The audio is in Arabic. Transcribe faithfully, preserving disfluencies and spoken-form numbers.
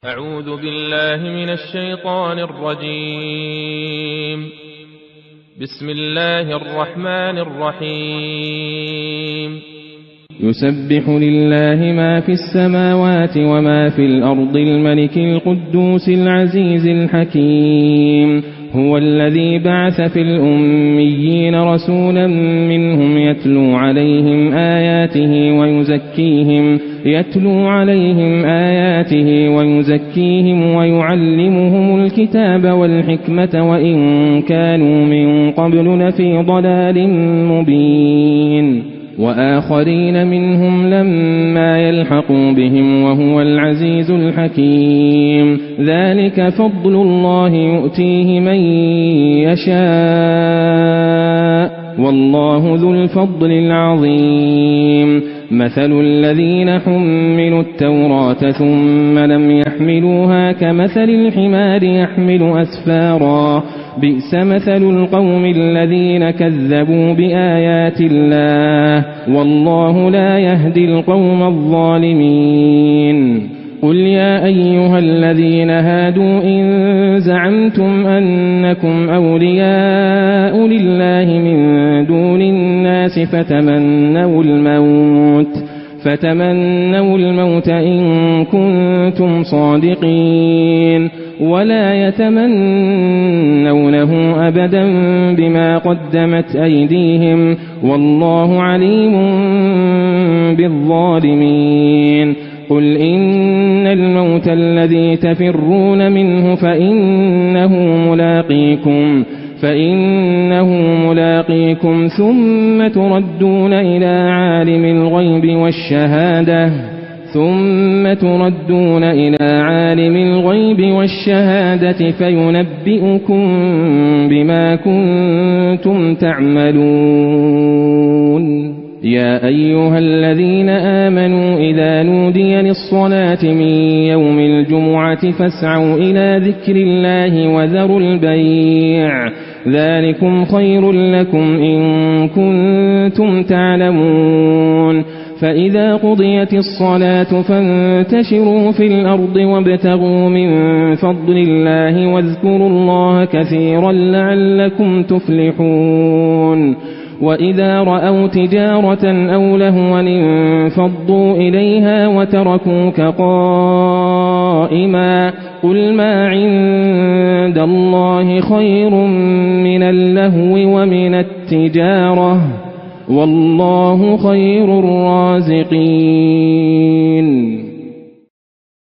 أعوذ بالله من الشيطان الرجيم. بسم الله الرحمن الرحيم. يسبح لله ما في السماوات وما في الأرض الملك القدوس العزيز الحكيم. هو الذي بعث في الأميين رسولا منهم يتلو عليهم آياته ويزكيهم يتلو عليهم آياته ويزكيهم ويعلمهم الكتاب والحكمة وإن كانوا من قبل لفي ضلال مبين. وآخرين منهم لما يلحقوا بهم وهو العزيز الحكيم. ذلك فضل الله يؤتيه من يشاء والله ذو الفضل العظيم. مثل الذين حملوا التوراة ثم لم يحملوها كمثل الحمار يحمل أسفارا بئس مثل القوم الذين كذبوا بآيات الله والله لا يهدي القوم الظالمين. قل يا أيها الذين هادوا إن زعمتم أنكم أولياء لله من دون الناس فتمنوا الموت فتمنوا الموت إن كنتم صادقين ولا يتمنونه أبدا بما قدمت أيديهم والله عليم بالظالمين. قل إن الموت الذي تفرون منه فإنه ملاقيكم فإنه ملاقيكم ثم تردون إلى عالم الغيب والشهادة ثم تردون إلى عالم الغيب والشهادة فينبئكم بما كنتم تعملون. يا أيها الذين آمنوا إذا نودي للصلاة من يوم الجمعة فاسعوا إلى ذكر الله وذروا البيع ذلكم خير لكم إن كنتم تعلمون. فإذا قضيت الصلاة فانتشروا في الأرض وابتغوا من فضل الله واذكروا الله كثيرا لعلكم تفلحون. وإذا رأوا تجارة أو لهوا انفضوا إليها وتركوك قائما قل ما عند الله خير من اللهو ومن التجارة والله خير الرازقين.